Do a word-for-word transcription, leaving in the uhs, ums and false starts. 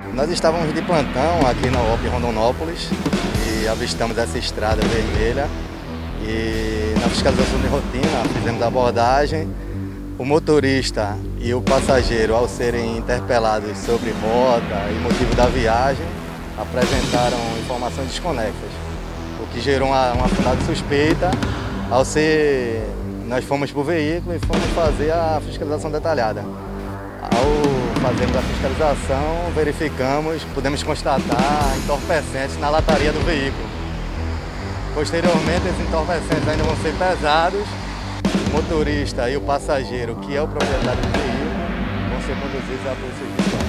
Nós estávamos de plantão aqui na U O P Rondonópolis e avistamos essa estrada vermelha e na fiscalização de rotina fizemos a abordagem. O motorista e o passageiro, ao serem interpelados sobre rota e motivo da viagem, apresentaram informações desconexas, o que gerou uma, uma fundada suspeita. Ao ser, nós fomos para o veículo e fomos fazer a fiscalização detalhada. Ao fazermos a fiscalização, verificamos, pudemos constatar entorpecentes na lataria do veículo. Posteriormente, esses entorpecentes ainda vão ser pesados. O motorista e o passageiro, que é o proprietário do veículo, vão ser conduzidos à Polícia Judiciária.